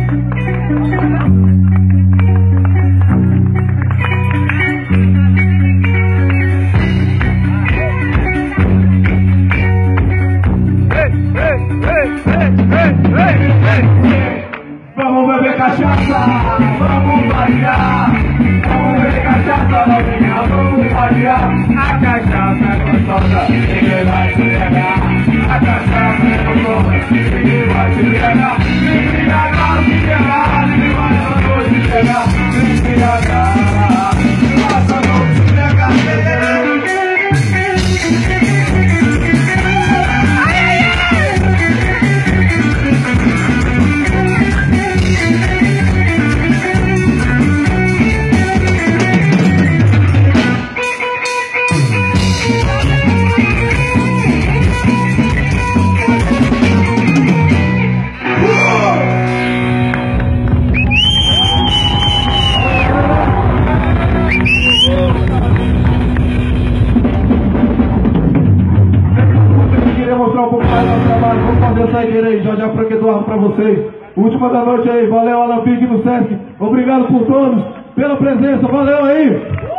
Vamos beber cachaça, vamos variar. Vamos beber cachaça, novinha, vamos variar. A cachaça é gostosa, ninguém vai te negar. A cachaça é gostosa, ninguém vai te negar. Nem embriagar, se ferrar, ninguém vai essa noite chegar. Nem embriagar, essa noite chegar. Mostrar um pouco mais do nosso trabalho, vamos fazer essa ideia aí, já Frank Eduardo pra vocês. Última da noite aí, valeu Alan Pique no Sesc, obrigado por todos, pela presença, valeu aí!